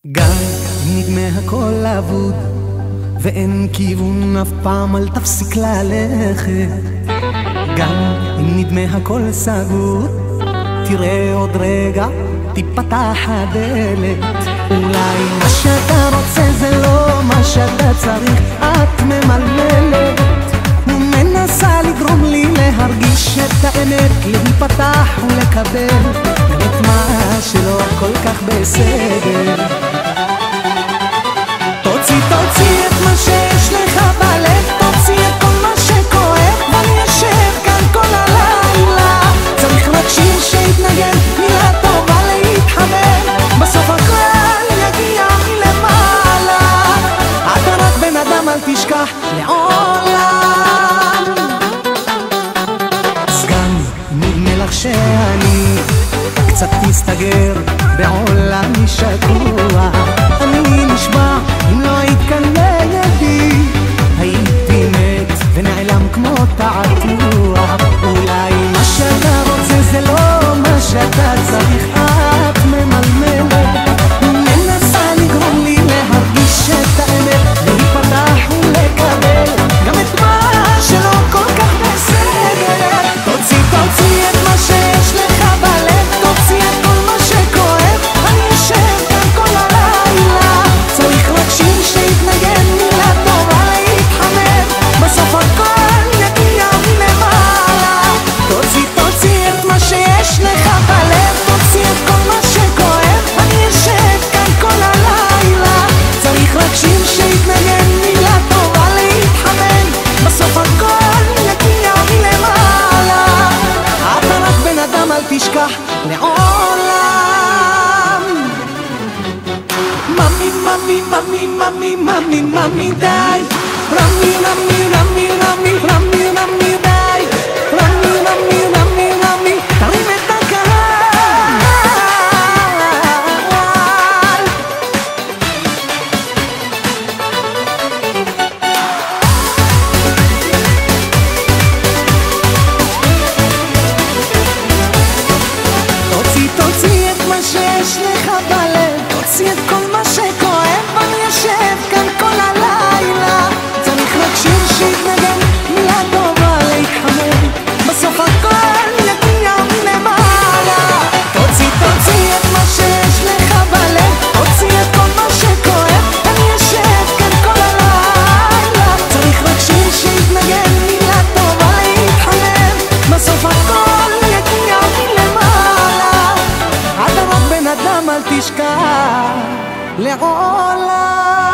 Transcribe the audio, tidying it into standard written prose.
גם אם נדמה הכל אבוד ואין כיוון, אף פעם אל תפסיק ללכת. גם אם נדמה הכל סגור, תראה עוד רגע תיפתח הדלת. אולי מה שאתה רוצה זה לא מה שאתה צריך, את ממלמלת ומנסה לגרום לי להרגיש את האמת, להיפתח ולקבל גם את מה שלא כל כך בסדר. תוציא את מה שיש לך בלב, תוציא את כל מה שכואב, ואני אשב כאן כל הלילה. צריך רק שיר שיתנגן, מילה טובה להתחבר, בסוף הכל יגיע מלמעלה. אתה רק בן אדם, אל תשכח לעולם. אז גם נדמה לך שאני קצת תסתגר בעולמי שקוע, אני נשבע אם לא היית כאן לידי הייתי מת ונעלם כמו תעתוע. אולי מה שאתה רוצה זה לא מה שאתה צריך, את ממלמלת מנסה לגרום לי להרגיש את האמת, להיפתח ולקבל גם את מה שלא כל כך בסדר. תוציא את מה שיש לך בלב, תוציא את כל מה שכואב, אני אשב כאן כל הלילה. צריך רק שיר שיתנגן, מילה טובה להתחמם, בסוף הכל יגיע מלמעלה. תוציא את מה שיש לך בלב, תוציא את כל מה שכואב, אני אשב כאן כל הלילה. צריך רק שיר שיתנגן, מילה טובה להתחמם, בסוף הכל יגיע מלמעלה. אתה רק בן אדם, אל תשכח לעולם. ממי ממי ממי ממי ממי ממי די, רמי רמי רמי רמי רמי רמי די, רמי רמי רמי רמי תרים את הקהל. תוציא את מה שיש לך בלב, תוציא את כל מה שכואב, אני אשב כאן כל הלילה. צריך רק שיר שיתנגן, מילה טובה להתחמם, בסוף הכל יגיע מלמעלה. תוציא את מה שיש לך בלב, תוציא את כל מה שכואב, אני אשב כאן כל הלילה. צריך רק שיר שיתנגן, מילה טובה להתחמם, בסוף הכל יגיע מלמעלה. אתה רק בן אדם, אל תשכח לעולם.